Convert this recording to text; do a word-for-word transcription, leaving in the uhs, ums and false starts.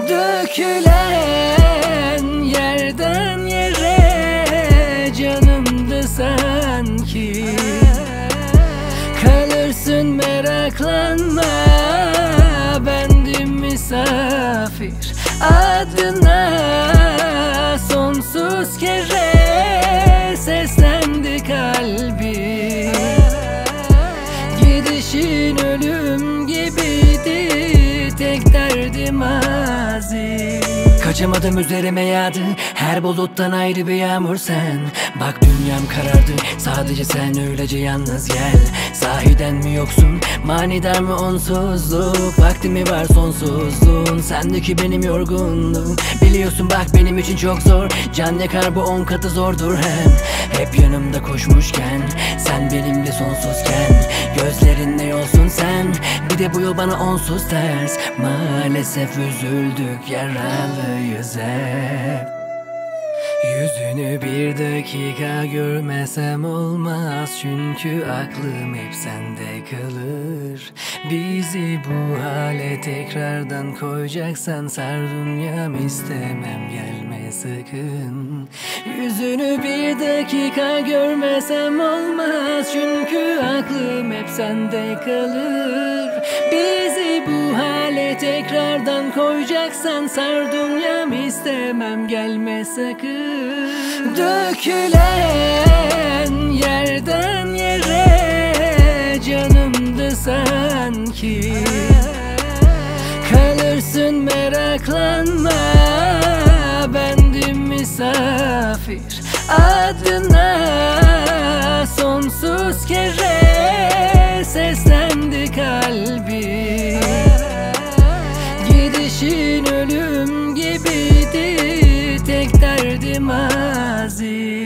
Dökülen yerden yere canımdı sanki. Kalırsın meraklanma, bendim misafir. Adına sonsuz kere seslendi kalbim. Gidişin ölüm gibiydi, tek derdim mazi. Kaçamadım, üzerime yağdı her buluttan ayrı bir yağmur sen. Bak dünyam karardı, sadece sen öylece yalnız gel. Sahiden mi yoksun, manidar mı onsuzluk? Vaktim mi var sonsuzluğun, sendeki benim yorgunluğum. Biliyorsun bak benim için çok zor, can yakar bu on katı zordur hem. Hep yanımda koşmuşken, sen benimle sonsuzken. Gözlerinle yolsun sen, bir de bu yol bana onsuz ters. Maalesef üzüldük, yaralıyız hep. Yüzünü bir dakika görmesem olmaz, çünkü aklım hep sende kalır. Bizi bu hale tekrardan koyacaksan sar dünyam, istemem gelme sakın. Yüzünü bir dakika görmesem olmaz, çünkü aklım hep sende kalır. Bizi bu hale tekrardan koyacaksan sar dünyam, istemem gelme sakın. Dökülen yerden yere canımdı sanki. Kalırsın meraklanma, bendim misafir. Adına sonsuz kere seslendi kalbim. Gidişin ölüm gibiydi, tek derdim mazi.